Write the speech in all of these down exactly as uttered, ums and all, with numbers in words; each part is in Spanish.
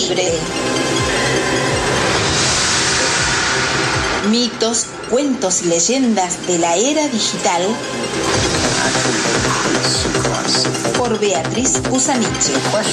libre. Mitos, cuentos y leyendas de la era digital por Beatriz Busanichi.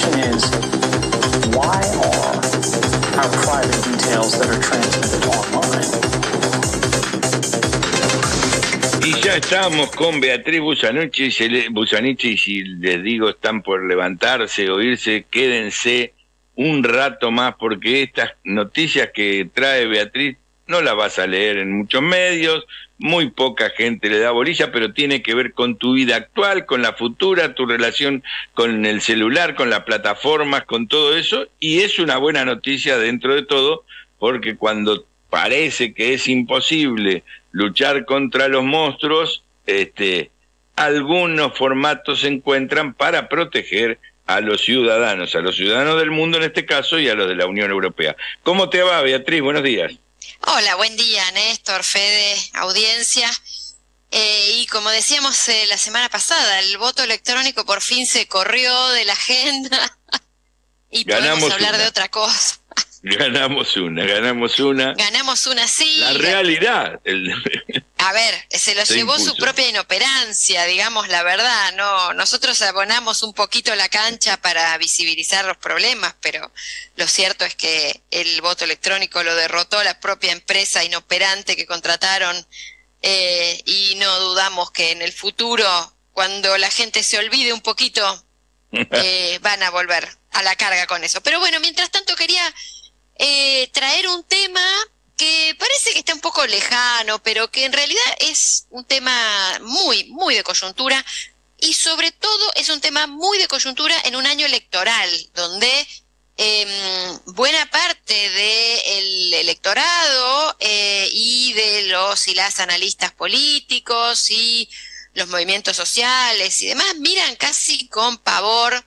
Y ya estamos con Beatriz Busanichi, se le, Busanichi, y si les digo están por levantarse o irse, quédense un rato más, porque estas noticias que trae Beatriz no las vas a leer en muchos medios, muy poca gente le da bolilla, pero tiene que ver con tu vida actual, con la futura, tu relación con el celular, con las plataformas, con todo eso, y es una buena noticia dentro de todo, porque cuando parece que es imposible luchar contra los monstruos, este, algunos formatos se encuentran para proteger a los ciudadanos, a los ciudadanos del mundo en este caso y a los de la Unión Europea. ¿Cómo te va, Beatriz? Buenos días. Hola, buen día, Néstor, Fede, audiencia. Eh, y como decíamos eh, la semana pasada, el voto electrónico por fin se corrió de la agenda y Ganamos podemos hablar una. de otra cosa. Ganamos una, ganamos una. Ganamos una, sí. La realidad. El... A ver, se lo se llevó impuso. su propia inoperancia, digamos la verdad. No, nosotros abonamos un poquito la cancha para visibilizar los problemas, pero lo cierto es que el voto electrónico lo derrotó la propia empresa inoperante que contrataron, eh, y no dudamos que en el futuro, cuando la gente se olvide un poquito, eh, van a volver a la carga con eso. Pero bueno, mientras tanto quería eh, traer un tema que parece que está un poco lejano, pero que en realidad es un tema muy, muy de coyuntura, y sobre todo es un tema muy de coyuntura en un año electoral, donde eh, buena parte del electorado eh, y de los y las analistas políticos y los movimientos sociales y demás miran casi con pavor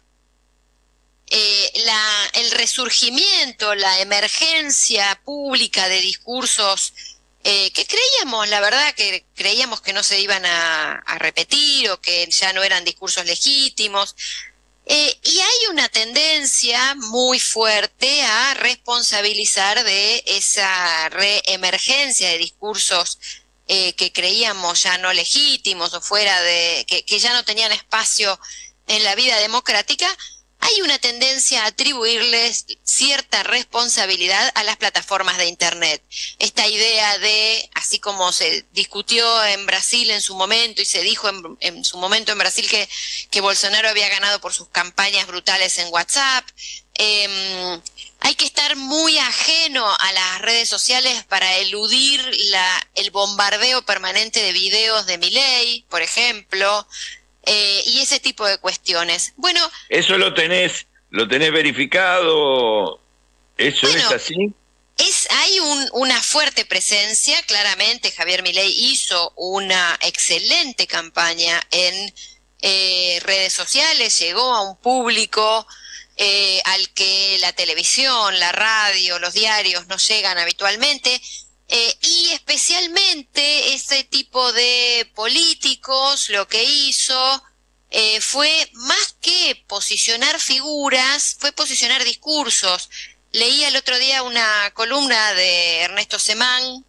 Eh, la, el resurgimiento, la emergencia pública de discursos eh, que creíamos, la verdad que creíamos que no se iban a, a repetir o que ya no eran discursos legítimos. Eh, y hay una tendencia muy fuerte a responsabilizar de esa reemergencia de discursos eh, que creíamos ya no legítimos o fuera de, que, que ya no tenían espacio en la vida democrática. Hay una tendencia a atribuirles cierta responsabilidad a las plataformas de Internet. Esta idea de, así como se discutió en Brasil en su momento y se dijo en, en su momento en Brasil que, que Bolsonaro había ganado por sus campañas brutales en WhatsApp, eh, hay que estar muy ajeno a las redes sociales para eludir la, el bombardeo permanente de videos de Milei, por ejemplo. Eh, y ese tipo de cuestiones. Bueno, ¿eso lo tenés, lo tenés verificado? ¿Eso bueno, es así? Es, hay un, una fuerte presencia, claramente Javier Milei hizo una excelente campaña en eh, redes sociales, llegó a un público eh, al que la televisión, la radio, los diarios no llegan habitualmente. Eh, y especialmente ese tipo de políticos lo que hizo eh, fue más que posicionar figuras, fue posicionar discursos. Leía el otro día una columna de Ernesto Semán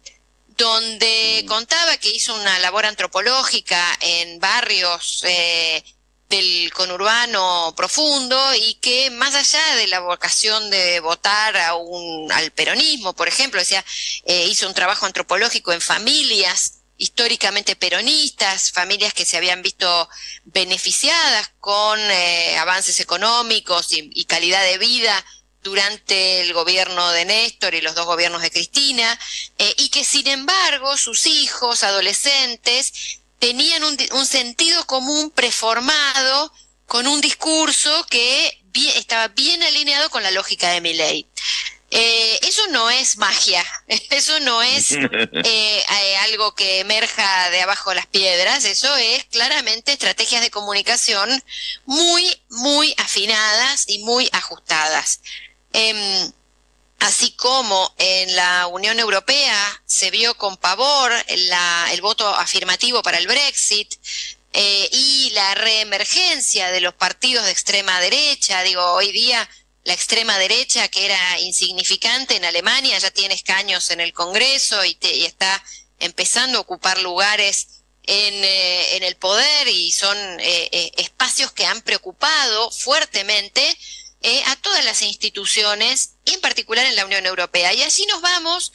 donde contaba que hizo una labor antropológica en barrios eh, del conurbano profundo y que más allá de la vocación de votar a un, al peronismo, por ejemplo, decía, eh, hizo un trabajo antropológico en familias históricamente peronistas, familias que se habían visto beneficiadas con eh, avances económicos y, y calidad de vida durante el gobierno de Néstor y los dos gobiernos de Cristina, eh, y que sin embargo sus hijos adolescentes tenían un, un sentido común preformado con un discurso que bien, estaba bien alineado con la lógica de Milei. Eh, eso no es magia, eso no es eh, eh, algo que emerja de abajo de las piedras, eso es claramente estrategias de comunicación muy, muy afinadas y muy ajustadas. Eh, Así como en la Unión Europea se vio con pavor la, el voto afirmativo para el Brexit eh, y la reemergencia de los partidos de extrema derecha, digo, hoy día la extrema derecha, que era insignificante en Alemania, ya tiene escaños en el Congreso y, te, y está empezando a ocupar lugares en, eh, en el poder, y son eh, eh, espacios que han preocupado fuertemente eh, a todas las instituciones, y en particular en la Unión Europea. Y allí nos vamos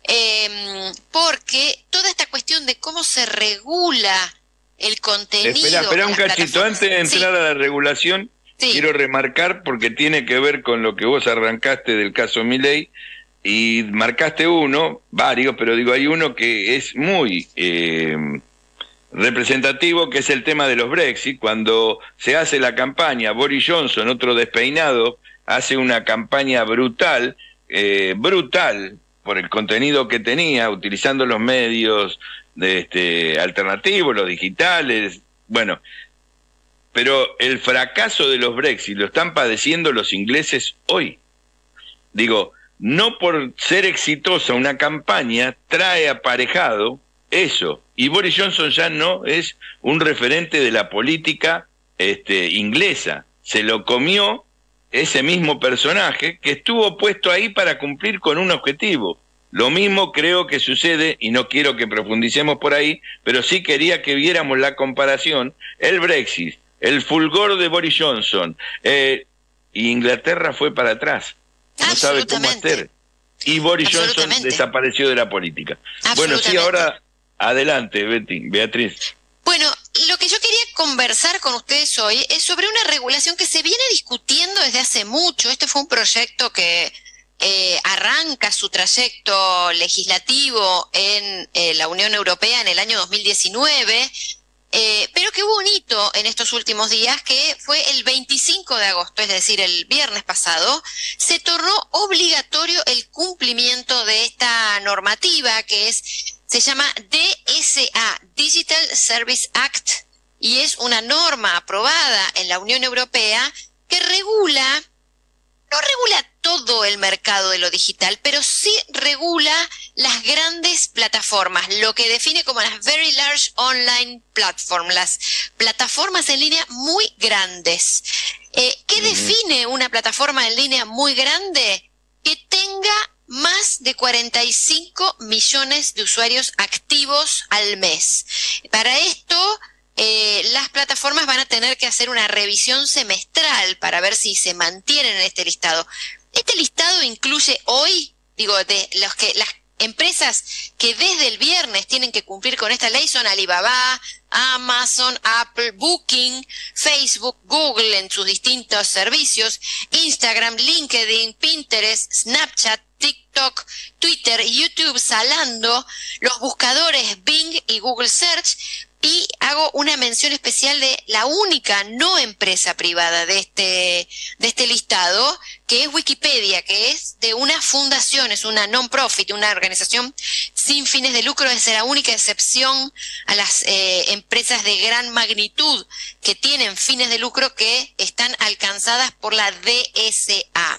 eh, porque toda esta cuestión de cómo se regula el contenido... Espera, espera un cachito, antes de entrar sí. a la regulación, sí. quiero remarcar, porque tiene que ver con lo que vos arrancaste del caso Milei, y marcaste uno, varios, pero digo, hay uno que es muy eh, representativo, que es el tema de los Brexit. Cuando se hace la campaña, Boris Johnson, otro despeinado, hace una campaña brutal, eh, brutal, por el contenido que tenía, utilizando los medios de este, alternativos, los digitales, bueno, pero el fracaso de los Brexit lo están padeciendo los ingleses hoy. Digo, no por ser exitosa una campaña trae aparejado eso, y Boris Johnson ya no es un referente de la política este, inglesa, se lo comió ese mismo personaje que estuvo puesto ahí para cumplir con un objetivo. Lo mismo creo que sucede, y no quiero que profundicemos por ahí, pero sí quería que viéramos la comparación, el Brexit, el fulgor de Boris Johnson, eh, y Inglaterra fue para atrás. No sabe cómo hacer. Y Boris Johnson desapareció de la política. Bueno, sí, ahora adelante, Betty, Beatriz. Bueno, lo que yo quería conversar con ustedes hoy es sobre una regulación que se viene discutiendo desde hace mucho. Este fue un proyecto que eh, arranca su trayecto legislativo en eh, la Unión Europea en el año dos mil diecinueve. Eh, pero que hubo un hito en estos últimos días, que fue el veinticinco de agosto, es decir, el viernes pasado, se tornó obligatorio el cumplimiento de esta normativa, que es, se llama D S A, Digital Service Act, y es una norma aprobada en la Unión Europea que regula, no regula todo el mercado de lo digital, pero sí regula las grandes plataformas, lo que define como las Very Large Online Platforms, las plataformas en línea muy grandes. Eh, ¿Qué mm. define una plataforma en línea muy grande? Que tenga más de cuarenta y cinco millones de usuarios activos al mes. Para esto, Eh, las plataformas van a tener que hacer una revisión semestral para ver si se mantienen en este listado. Este listado incluye hoy, digo, de los que las empresas que desde el viernes tienen que cumplir con esta ley son Alibaba, Amazon, Apple, Booking, Facebook, Google en sus distintos servicios, Instagram, LinkedIn, Pinterest, Snapchat, TikTok, Twitter, YouTube, Zalando, los buscadores Bing y Google Search. Y hago una mención especial de la única no empresa privada de este, de este listado, que es Wikipedia, que es de una fundación, es una non-profit, una organización sin fines de lucro, es la única excepción a las eh, empresas de gran magnitud que tienen fines de lucro que están alcanzadas por la D S A.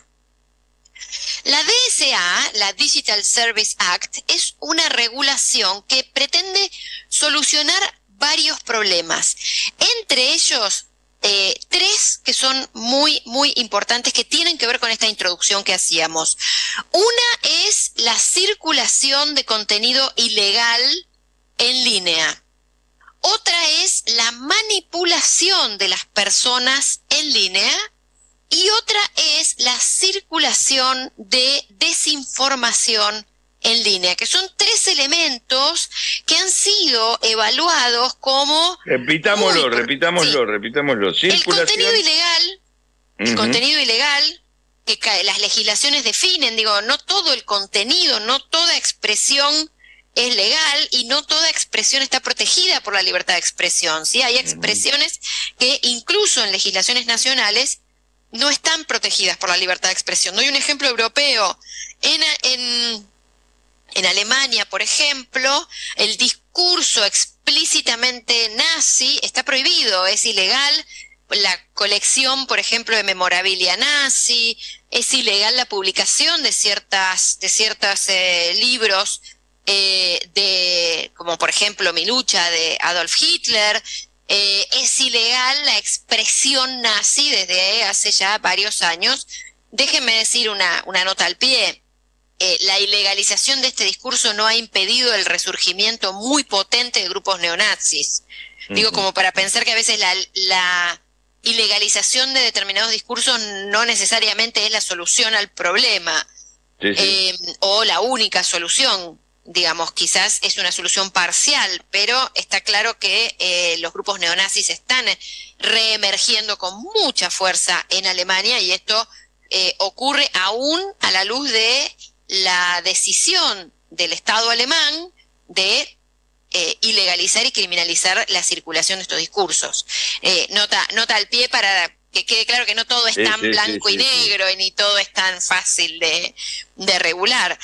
La D S A, la Digital Service Act, es una regulación que pretende solucionar varios problemas, entre ellos eh, tres que son muy, muy importantes, que tienen que ver con esta introducción que hacíamos. Una es la circulación de contenido ilegal en línea. Otra es la manipulación de las personas en línea. Y otra es la circulación de desinformación en línea, que son tres elementos que han sido evaluados como... Repitámoslo, muy, repitámoslo, sí. repitámoslo. El contenido ilegal, el uh-huh. contenido ilegal, que cae, las legislaciones definen, digo, no todo el contenido, no toda expresión es legal y no toda expresión está protegida por la libertad de expresión, ¿sí? Hay expresiones uh-huh. que incluso en legislaciones nacionales no están protegidas por la libertad de expresión. Doy un ejemplo europeo. En, en, en Alemania, por ejemplo, el discurso explícitamente nazi está prohibido, es ilegal la colección, por ejemplo, de memorabilia nazi, es ilegal la publicación de ciertas, de ciertos eh, libros, eh, de, como por ejemplo Mi lucha de Adolf Hitler. Eh, es ilegal la expresión nazi desde hace ya varios años déjenme decir una, una nota al pie. Eh, la ilegalización de este discurso no ha impedido el resurgimiento muy potente de grupos neonazis. Uh-huh. Digo, como para pensar que a veces la, la ilegalización de determinados discursos no necesariamente es la solución al problema, sí, sí. Eh, o la única solución. Digamos, quizás es una solución parcial, pero está claro que eh, los grupos neonazis están reemergiendo con mucha fuerza en Alemania, y esto eh, ocurre aún a la luz de la decisión del Estado alemán de eh, ilegalizar y criminalizar la circulación de estos discursos. Eh, nota, nota al pie para que quede claro que no todo es sí, tan sí, blanco sí, y sí, negro, sí. y ni todo es tan fácil de, de regular.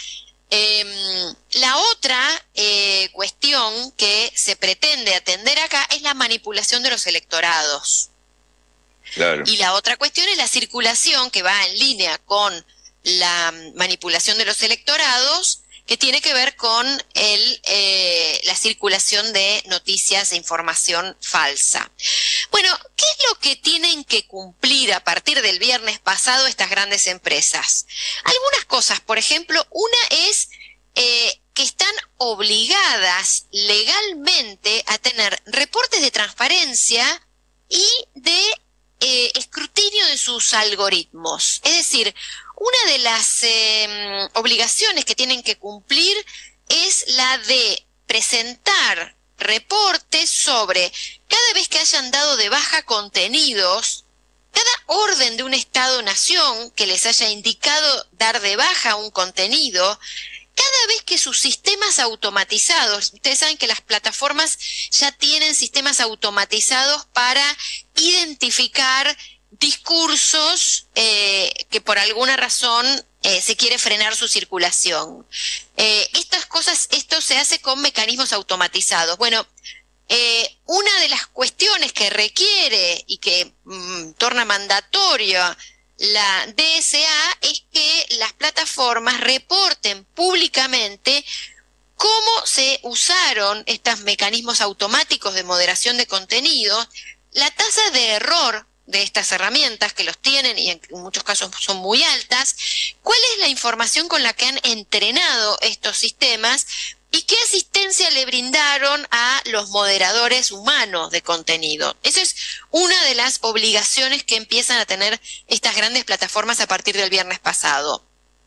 Eh, la otra eh, cuestión que se pretende atender acá es la manipulación de los electorados. Claro. Y la otra cuestión es la circulación, que va en línea con la manipulación de los electorados, que tiene que ver con el, eh, la circulación de noticias e información falsa. Bueno, ¿qué es lo que tienen que cumplir a partir del viernes pasado estas grandes empresas? Algunas cosas, por ejemplo, una es eh, que están obligadas legalmente a tener reportes de transparencia y de eh, escrutinio de sus algoritmos. Es decir, una de las eh, obligaciones que tienen que cumplir es la de presentar reportes sobre cada vez que hayan dado de baja contenidos, cada orden de un Estado-nación que les haya indicado dar de baja un contenido, cada vez que sus sistemas automatizados, ustedes saben que las plataformas ya tienen sistemas automatizados para identificar discursos eh, que por alguna razón eh, se quiere frenar su circulación. Eh, estas cosas, esto se hace con mecanismos automatizados. Bueno, eh, una de las cuestiones que requiere y que mm, torna mandatoria la D S A es que las plataformas reporten públicamente cómo se usaron estos mecanismos automáticos de moderación de contenidos, la tasa de error de estas herramientas, que los tienen y en muchos casos son muy altas, cuál es la información con la que han entrenado estos sistemas y qué asistencia le brindaron a los moderadores humanos de contenido. Esa es una de las obligaciones que empiezan a tener estas grandes plataformas a partir del viernes pasado.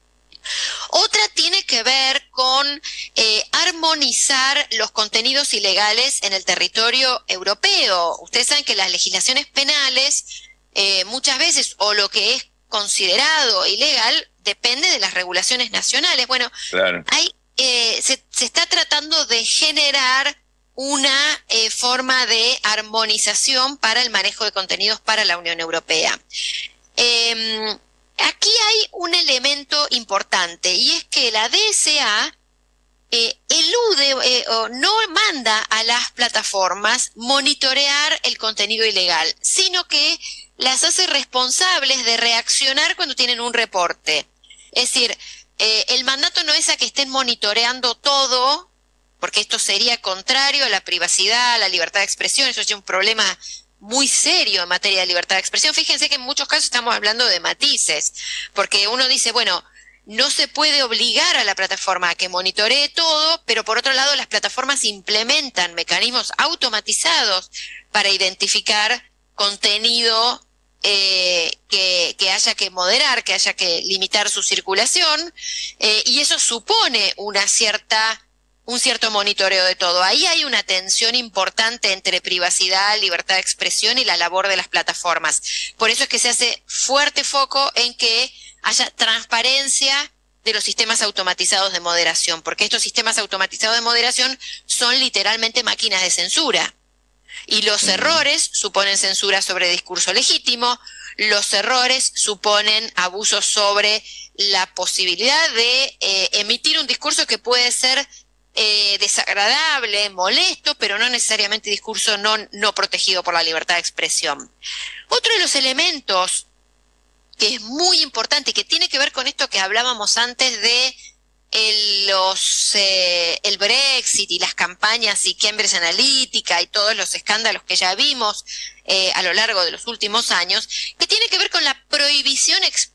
Otra tiene que ver con eh, armonizar los contenidos ilegales en el territorio europeo. Ustedes saben que las legislaciones penales eh, muchas veces, o lo que es considerado ilegal, depende de las regulaciones nacionales. Bueno, claro. hay, eh, se, se está tratando de generar una eh, forma de armonización para el manejo de contenidos para la Unión Europea. Eh, Aquí hay un elemento importante, y es que la D S A eh, elude eh, o no manda a las plataformas monitorear el contenido ilegal, sino que las hace responsables de reaccionar cuando tienen un reporte. Es decir, eh, el mandato no es a que estén monitoreando todo, porque esto sería contrario a la privacidad, a la libertad de expresión. Eso es un problema muy serio en materia de libertad de expresión. Fíjense que en muchos casos estamos hablando de matices, porque uno dice, bueno, no se puede obligar a la plataforma a que monitoree todo, pero por otro lado las plataformas implementan mecanismos automatizados para identificar contenido eh, que, que haya que moderar, que haya que limitar su circulación, eh, y eso supone una cierta un cierto monitoreo de todo. Ahí hay una tensión importante entre privacidad, libertad de expresión y la labor de las plataformas. Por eso es que se hace fuerte foco en que haya transparencia de los sistemas automatizados de moderación, porque estos sistemas automatizados de moderación son literalmente máquinas de censura. Y los errores suponen censura sobre discurso legítimo, los errores suponen abusos sobre la posibilidad de eh, emitir un discurso que puede ser Eh, desagradable, molesto, pero no necesariamente discurso no, no protegido por la libertad de expresión. Otro de los elementos que es muy importante y que tiene que ver con esto que hablábamos antes de el, los, eh, el Brexit y las campañas y Cambridge Analytica y todos los escándalos que ya vimos eh, a lo largo de los últimos años, que tiene que ver con la prohibición explícita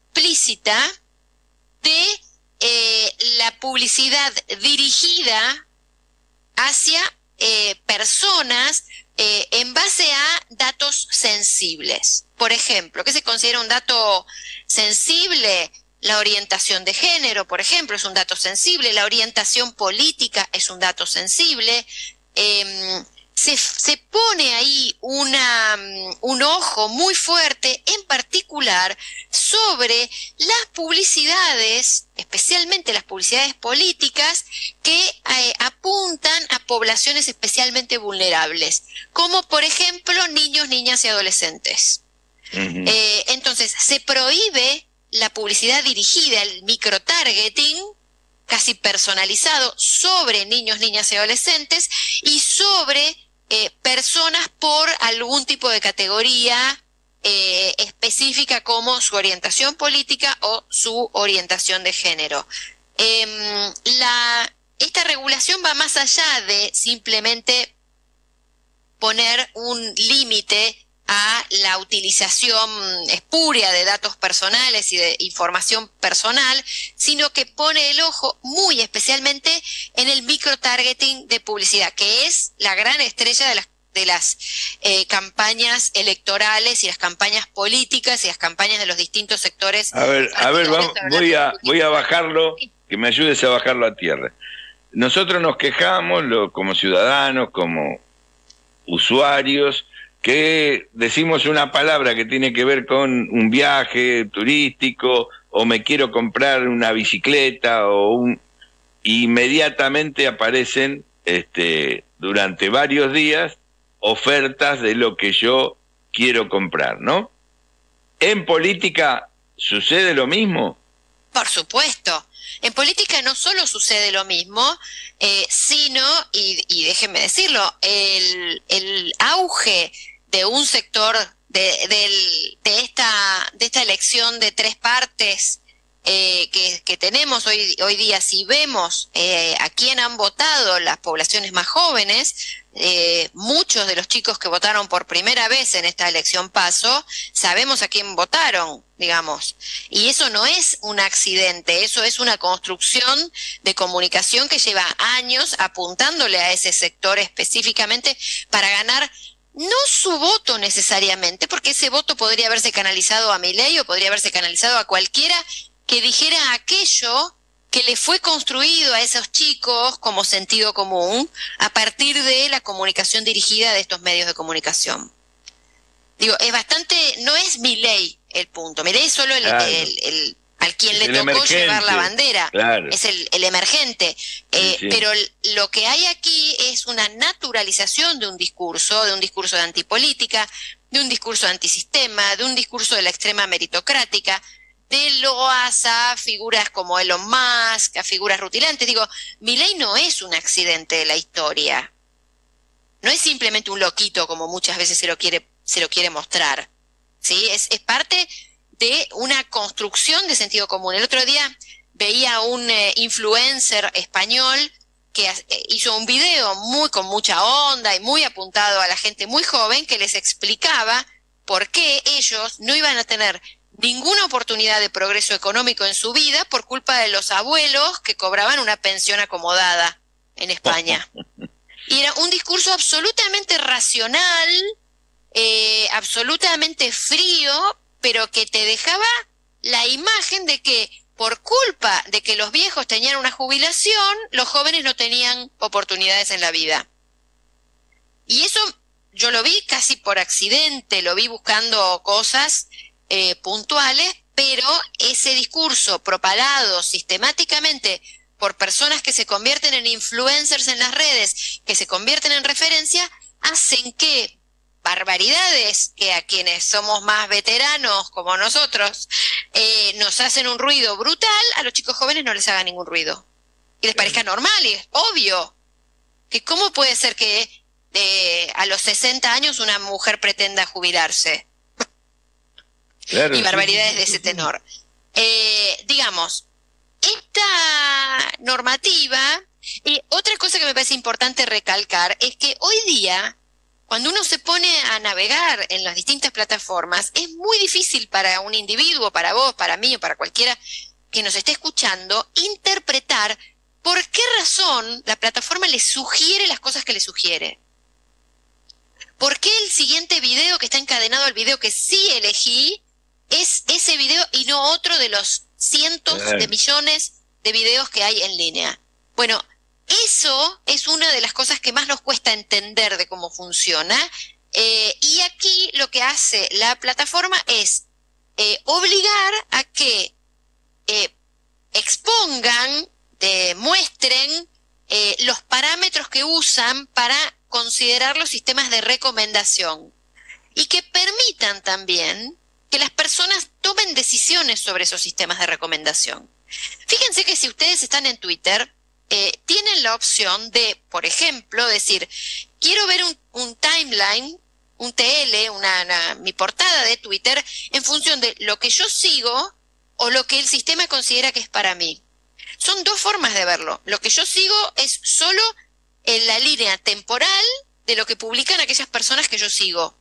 explícita de eh, la publicidad dirigida hacia eh, personas eh, en base a datos sensibles. Por ejemplo, ¿qué se considera un dato sensible? La orientación de género, por ejemplo, es un dato sensible. La orientación política es un dato sensible. Eh, se, se pone ahí una, un ojo muy fuerte, en particular, sobre las publicidades, especialmente las publicidades políticas, que eh, apuntan a poblaciones especialmente vulnerables, como por ejemplo niños, niñas y adolescentes. Uh-huh. Eh, entonces, se prohíbe la publicidad dirigida, el microtargeting, casi personalizado, sobre niños, niñas y adolescentes, y sobre eh, personas por algún tipo de categoría eh, específica, como su orientación política o su orientación de género. Eh, la, esta regulación va más allá de simplemente poner un límite a la utilización espuria de datos personales y de información personal, sino que pone el ojo muy especialmente en el microtargeting de publicidad, que es la gran estrella de las, de las eh, campañas electorales y las campañas políticas y las campañas de los distintos sectores. A ver, a ver, vamos, voy a voy a bajarlo, que me ayudes a bajarlo a tierra. Nosotros nos quejamos lo, como ciudadanos, como usuarios, que decimos una palabra que tiene que ver con un viaje turístico, o me quiero comprar una bicicleta, o un inmediatamente aparecen este durante varios días ofertas de lo que yo quiero comprar, ¿no? ¿En política sucede lo mismo? Por supuesto. En política no solo sucede lo mismo, eh, sino, y, y déjenme decirlo, el, el auge de un sector de, de, de, esta, de esta elección de tres partes eh, que, que tenemos hoy, hoy día, si vemos eh, a quién han votado las poblaciones más jóvenes, eh, muchos de los chicos que votaron por primera vez en esta elección PASO, sabemos a quién votaron, digamos. Y eso no es un accidente, eso es una construcción de comunicación que lleva años apuntándole a ese sector específicamente para ganar no su voto necesariamente, porque ese voto podría haberse canalizado a Milei o podría haberse canalizado a cualquiera que dijera aquello que le fue construido a esos chicos como sentido común a partir de la comunicación dirigida de estos medios de comunicación. Digo, es bastante, no es Milei el punto, Milei es solo el, claro. el, el, el al quien le tocó emergente. Llevar la bandera, claro. Es el, el emergente, eh, sí, sí. Pero lo que hay aquí es una naturalización de un discurso, de un discurso de antipolítica, de un discurso de antisistema, de un discurso de la extrema meritocrática, de loas a figuras como Elon Musk, a figuras rutilantes. Digo, Milei no es un accidente de la historia, no es simplemente un loquito como muchas veces se lo quiere, se lo quiere mostrar, ¿sí? Es, es parte de una construcción de sentido común. El otro día veía un eh, influencer español que eh, hizo un video muy con mucha onda y muy apuntado a la gente muy joven, que les explicaba por qué ellos no iban a tener ninguna oportunidad de progreso económico en su vida por culpa de los abuelos que cobraban una pensión acomodada en España. Y era un discurso absolutamente racional, eh, absolutamente frío, pero que te dejaba la imagen de que por culpa de que los viejos tenían una jubilación, los jóvenes no tenían oportunidades en la vida. Y eso yo lo vi casi por accidente, lo vi buscando cosas eh, puntuales, pero ese discurso propalado sistemáticamente por personas que se convierten en influencers en las redes, que se convierten en referencia, hacen que barbaridades que a quienes somos más veteranos como nosotros eh, nos hacen un ruido brutal, a los chicos jóvenes no les haga ningún ruido y les parezca normal, y es obvio que cómo puede ser que eh, a los sesenta años una mujer pretenda jubilarse. Claro, y barbaridades sí, de ese tenor. Eh, digamos, esta normativa, y otra cosa que me parece importante recalcar es que hoy día cuando uno se pone a navegar en las distintas plataformas, es muy difícil para un individuo, para vos, para mí o para cualquiera que nos esté escuchando, interpretar por qué razón la plataforma le sugiere las cosas que le sugiere. ¿Por qué el siguiente video que está encadenado al video que sí elegí es ese video y no otro de los cientos de millones de videos que hay en línea? Bueno, eso es una de las cosas que más nos cuesta entender de cómo funciona. Eh, y aquí lo que hace la plataforma es eh, obligar a que eh, expongan, eh, muestren eh, los parámetros que usan para considerar los sistemas de recomendación y que permitan también que las personas tomen decisiones sobre esos sistemas de recomendación. Fíjense que si ustedes están en Twitter, eh, tienen la opción de, por ejemplo, decir, quiero ver un, un timeline, un T L, una, una, mi portada de Twitter, en función de lo que yo sigo o lo que el sistema considera que es para mí. Son dos formas de verlo. Lo que yo sigo es solo en la línea temporal de lo que publican aquellas personas que yo sigo.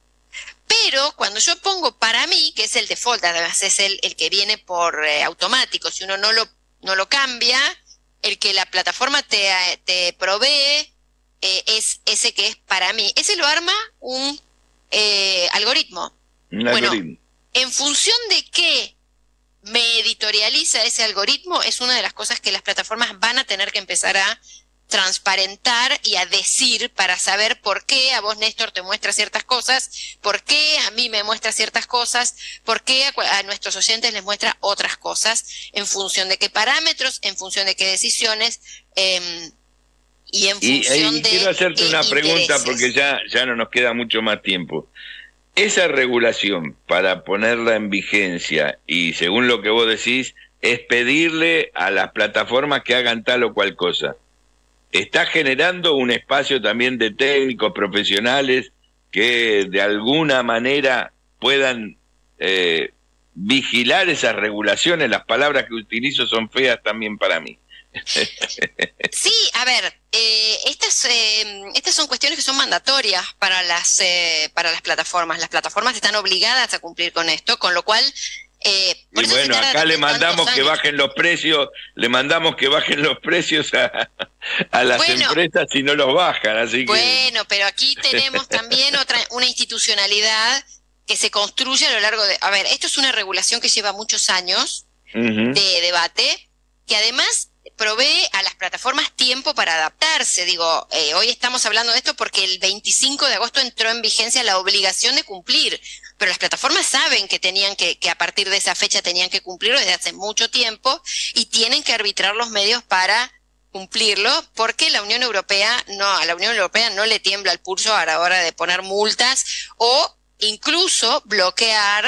Pero cuando yo pongo para mí, que es el default, además es el, el que viene por eh, automático, si uno no lo, no lo cambia, el que la plataforma te, te provee eh, es ese que es para mí. Ese lo arma un eh, algoritmo. Un bueno, algoritmo. En función de qué me editorializa ese algoritmo, es una de las cosas que las plataformas van a tener que empezar a transparentar y a decir para saber por qué a vos, Néstor, te muestra ciertas cosas, por qué a mí me muestra ciertas cosas, por qué a, a nuestros oyentes les muestra otras cosas, en función de qué parámetros, en función de qué decisiones eh, y en función y, y de quiero hacerte una pregunta intereses. porque ya, ya no nos queda mucho más tiempo. Esa regulación, para ponerla en vigencia, y según lo que vos decís, es pedirle a las plataformas que hagan tal o cual cosa. Está generando un espacio también de técnicos profesionales que de alguna manera puedan eh, vigilar esas regulaciones. Las palabras que utilizo son feas también para mí. Sí, a ver, eh, estas eh, estas son cuestiones que son mandatorias para las eh, para las plataformas. Las plataformas están obligadas a cumplir con esto, con lo cual Eh, y bueno, acá le mandamos que bajen los precios, le mandamos que bajen los precios a, a las bueno, empresas si no los bajan, así que... Bueno, pero aquí tenemos también otra una institucionalidad que se construye a lo largo de... A ver, esto es una regulación que lleva muchos años uh-huh. de debate, que además provee a las plataformas tiempo para adaptarse. Digo, eh, hoy estamos hablando de esto porque el veinticinco de agosto entró en vigencia la obligación de cumplir, pero las plataformas saben que tenían que, que a partir de esa fecha tenían que cumplirlo desde hace mucho tiempo y tienen que arbitrar los medios para cumplirlo, porque la Unión Europea no, a la Unión Europea no le tiembla el pulso a la hora de poner multas o incluso bloquear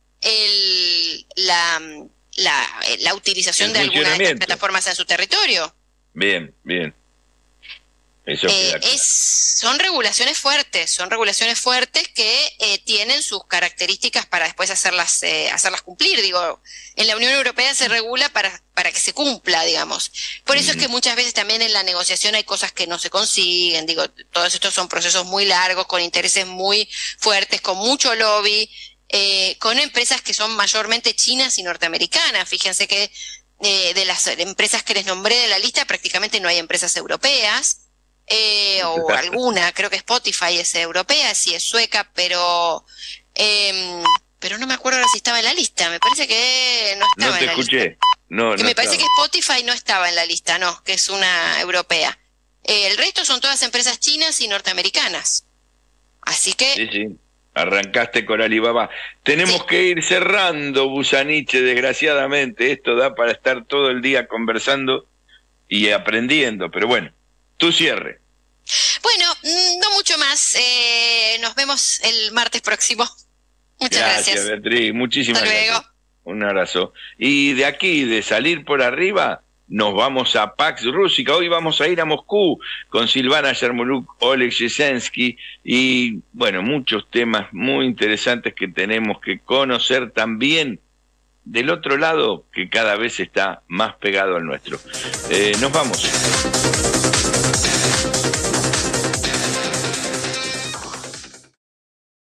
el, la, la, la utilización de alguna de estas plataformas en su territorio. Bien, bien. Eso eh, es, son regulaciones fuertes, son regulaciones fuertes que eh, tienen sus características para después hacerlas eh, hacerlas cumplir. Digo, en la Unión Europea se regula para para que se cumpla, digamos. Por eso mm. es que muchas veces también en la negociación hay cosas que no se consiguen. Digo, todos estos son procesos muy largos, con intereses muy fuertes, con mucho lobby, eh, con empresas que son mayormente chinas y norteamericanas. Fíjense que eh, de las empresas que les nombré de la lista prácticamente no hay empresas europeas. Eh, o alguna, creo que Spotify es europea, sí es sueca, pero eh, pero no me acuerdo ahora si estaba en la lista, me parece que no estaba no te en la escuché. lista. No, que no me parece estaba. que Spotify no estaba en la lista, no, que es una europea. Eh, el resto son todas empresas chinas y norteamericanas. Así que... Sí, sí. Arrancaste con Alibaba. Tenemos sí. que ir cerrando, Busaniche, desgraciadamente. Esto da para estar todo el día conversando y aprendiendo, pero bueno. Tu cierre. Bueno, no mucho más. Eh, nos vemos el martes próximo. Muchas gracias. Gracias, Beatriz. Muchísimas Hasta gracias. luego. Un abrazo. Y de aquí, de salir por arriba, nos vamos a Pax Rústica. Hoy vamos a ir a Moscú con Silvana Yarmoluk, Oleg Yesensky y, bueno, muchos temas muy interesantes que tenemos que conocer también del otro lado, que cada vez está más pegado al nuestro. Eh, nos vamos.